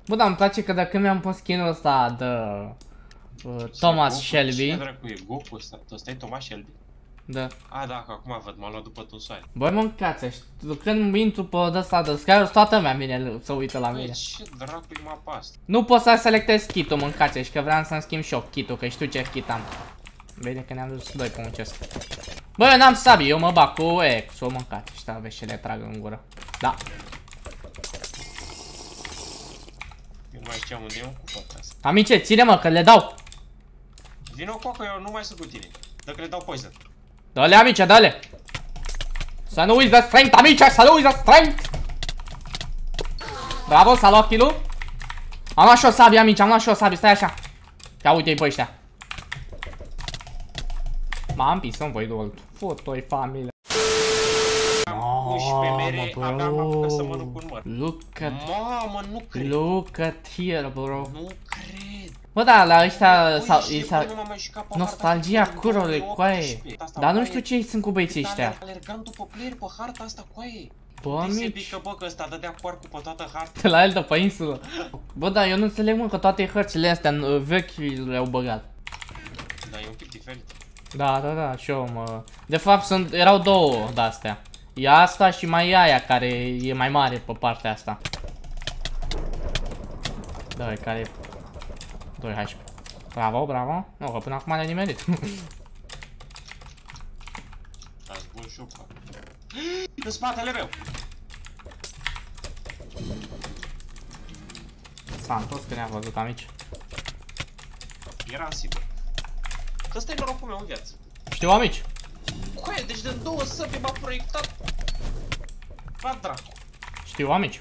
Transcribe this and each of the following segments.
Bă, dar îmi place că dacă mi-am pus skin-ul ăsta de Thomas Shelby. Ce dracu e Goku ăsta? Ăsta e Thomas Shelby? Da. A, da, că acum văd, m-am luat după tu soare. Băi, mâncați, când intru pe ăsta de Skyros, toată lumea vine să uită la mine. Băi, ce dracu-i mapa asta? Nu pot să selectez kit-ul, mâncați, și că vreau să-mi schimb și eu kit-ul, că știu ce kit am. Bine că ne-am dus 2 pe un chest. Bă, eu n-am sabie, eu mă bag cu Exo, mâncați, ăștia aveți ce le trag în gură. Da. Eu nu mai știam unde e un cu asta. Amice, ține-mă, că le dau. Vino cu că eu nu mai sunt cu tine. Dacă le dau poison. Dă-le, amice, dă-le. Să nu uiți de strength, amice, să nu uiți de strength. Bravo, s-a luat kill-ul. Am luat și o sabie, amice, am luat și o sabie, stai așa. Ia uite-i pe ăștia. M-am împins în voi două. Fotoi familie. Am 11 mere, abia am apucat să mănânc un măr. Look at... Mamă, nu cred. Look at here, bro. Nu cred. Bă, da, la ăștia... Nostalgia curule, coaie. Dar nu știu ce sunt cu băieții ăștia. Alergam după player pe harta asta, coaie. Bă, Se mici. pică, bă, că ăsta dădea corpul pe toată harta. La el de pe insulă. Bă, da, eu nu înțeleg, mă, că toate hărțile astea vechi le-au băgat. Da, e un pic diferit. Da, da, da, și eu, mă... De fapt, erau două de-astea. E asta și mai e aia care e mai mare pe partea asta. Da, care e 2 HP. Bravo, bravo. Nu, că până acum le-a nimerit. Ați bun șupa. În spatele meu! Santos, că ne-a văzut amici. Eram sigur. Că ăsta e norocul meu în viață. Știu, amici. Coaie, deci de 2 săbi m-a proiectat. Va dracu. Știu, amici.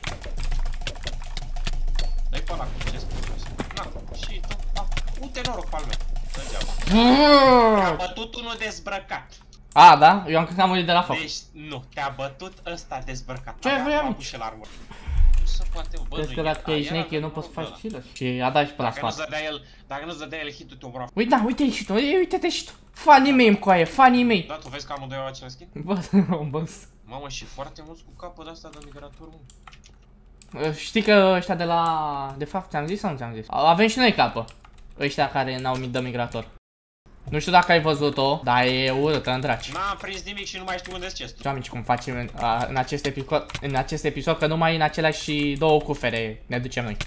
Dă-i pe ăla cu ce spune. Na, și tu, uite noroc pe-al meu. Degeaba. Te-a bătut unul dezbrăcat. A, da? Eu am crezut că am murit de la foc. Deci, nu, te-a bătut ăsta dezbrăcat. Ce vrei, amici? Și l-armur. Nu se poate, bă, Crezi că dacă ești naked nu poți să faci shield și a dat și pe la spate. Dacă nu-ți dădea el hit-ul, te omora. Uite, da, uite-i și tu, uite-te și tu. Fanii mei îmi coaie, fanii mei. Da, tu vezi că amândoi au același skin? Bă, bă. Mamă, și foarte mulți cu capul de asta de migrator, mă. Știi că ăștia de la... De fapt, ți-am zis sau nu ți-am zis? Avem și noi capă. Ăștia care n-au de migrator. Nu știu dacă ai văzut-o, dar e urâtă în draci. N-am prins nimic și nu mai știu unde-s chestul. Ce amici cum facem în acest episod, că numai în aceleași două cufere ne ducem noi.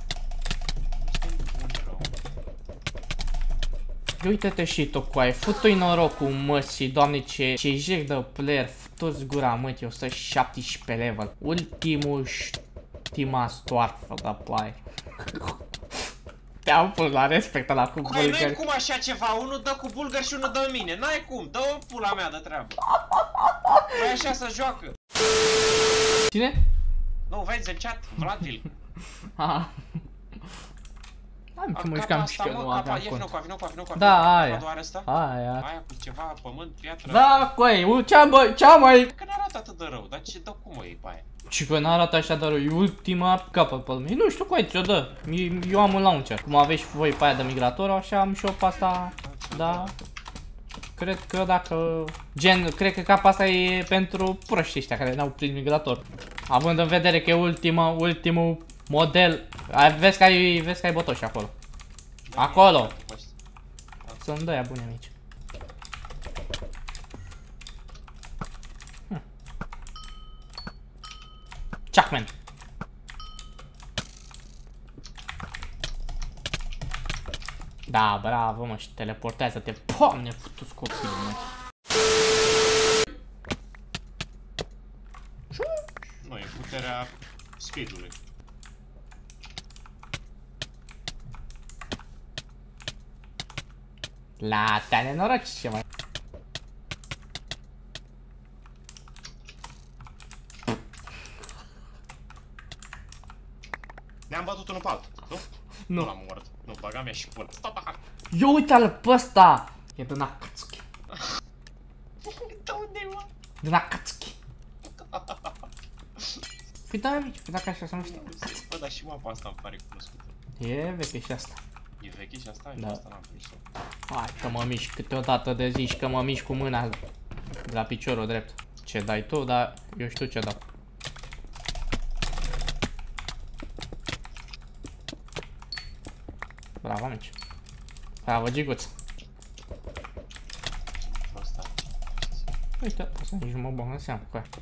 Uite-te și tu, coaie, fut-i norocul, mă, și doamne, ce jec de player, futu-ți gura, mă, eu 117 level. Ultima stoarfă de player. Te-am pus la respect la cu bulgari. N-ai cum așa ceva, unul dă cu bulgari și unul dă mine, n-ai cum, dă-o pula mea de treabă. Păi așa se joacă. Cine? Nu, vezi în chat, Vladville. Aha. Am ce mă jucam și că nu aveam cont. Vino cu Da, aia. Aia cu ceva, pământ, piatră. Da, coai, ce-a mai... Că n-arată atât de rău, dar ce dă cum o iei pe aia? Și că n-arată așa de rău, e ultima capă pe lume. Nu știu, coai, ce-o dă. Eu am un launcher. Cum aveți și voi pe aia de migrator, așa am și eu pe asta. Da. Cred că dacă... Gen, cred că capa asta e pentru proștii ăștia care n-au prins migrator. Având în vedere că e ultimul model. Vezi că ai botoși acolo. Acolo. Sunt doi buni amici. Chuckman. Da, bravo, mă, și teleportează-te. Pom, ne futu-ți copilul, mă. Nu, e puterea speed-ului. La te-a nenoroci ce mai. Ne-am bătut unul pe altul, nu? Nu. Nu l-am omorât. Nu, băga mea și până. Eu uite-l pe ăsta. E de Nakatsuki. De unde e, mă? De Nakatsuki. Păi da, amici, păi dacă așa să nu știu. Bă, dar și mapa asta îmi pare cunoscută. E veche și asta. E veche și asta? Da. Asta n-am prins-o. Hai că mă mișc câteodată de zici că mă mișc cu mâna de la piciorul drept. Ce dai tu, dar eu știu ce dau. Bravo, amici. Bravo, Giguț. Uite, asta nici nu mă bag în seamă cu aia.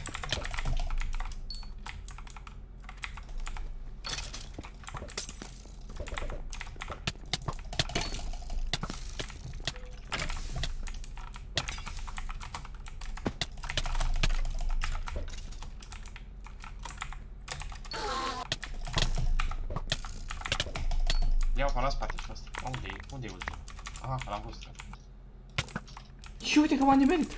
Iau-o la spate și asta. Unde e? Unde e ultimul? Aha, l-am văzut. Și uite că m-am nimerit.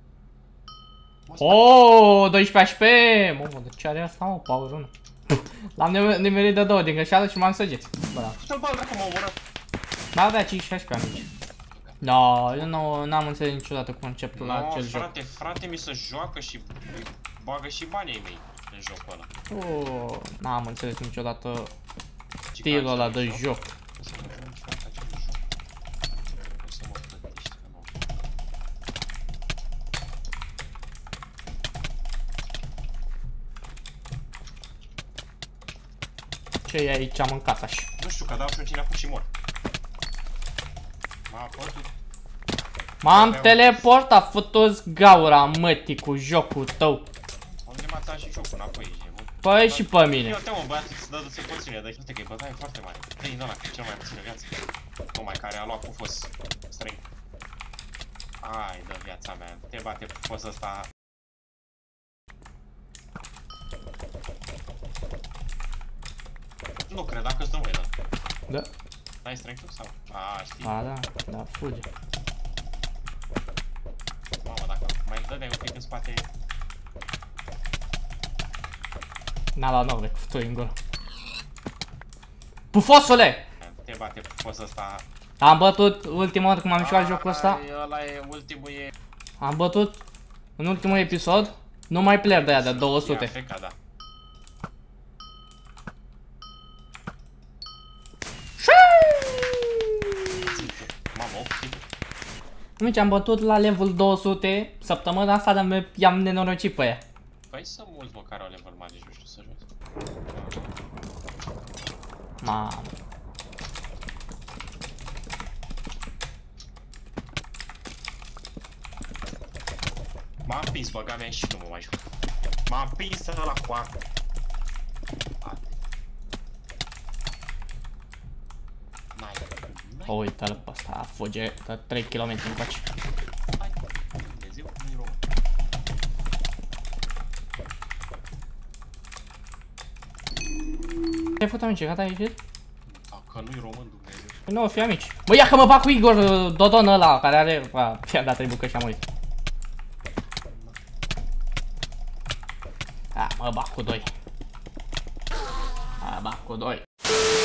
Oh, 12 HP! Mă, de ce are asta, mă, Power 1? L-am nimerit de 2 din greșeală și m-am săgeți. Pută-l bal dacă m-a omorât. Mai avea 15 amici. No, eu n-am înțeles niciodată conceptul la acel joc. Frate mi se joacă și bagă și banii mei în jocul ăla. Oh, n-am înțeles niciodată stilul ăla de joc. Ce e aici, am mâncat așa. Nu știu, că dau și cine a fost și mor. M-am teleportat, fătu-ți gaura, mătii, cu jocul tău. Am dematat și jocul înapoi. Păi și pe mine. Eu te mă, băiatul, îți dă de puține, dar uite că e bătaie foarte mare. Dă-i ăla, că e cel mai puțină viață. Tocmai care a luat cu fos străin. Ai, dă viața mea, te bate cu fos ăsta. Nu cred, dacă-ți dă mâine. Da. N-ai strength-ul sau? A, știi? A, da, fuge. Mamă, dacă mai dădeai un pic în spate... N-a luat nove cu tu în gură. Pufosule! Te bate pufos ăsta. Am bătut ultima oară când m-am jucat jocul ăsta. Ăla e ultimul, e... Am bătut în ultimul episod. Nu mai player de aia de 200. E Africa, da. Mamă, 8 Amici, am bătut la level 200 săptămâna asta, dar i-am nenorocit pe ea. Păi sunt mulți, mă, care au level mari, deci nu știu să joc. Mamă. M-a împins, băga mea și nu mă mai joc. M-a împins ăla cu apă. Uite-l pe ăsta, fuge 3 km încoace. Hai, Dumnezeu, nu-i român. Ce-ai făcut, amici? Gata, ai ieșit? Dacă nu-i român, Dumnezeu. Păi nu, fi amici. Bă, ia că mă bag cu Igor Dodon ăla, care are... Fii-a dat 3 bucăți și am uit. A, mă bag cu 2. A, bag cu 2.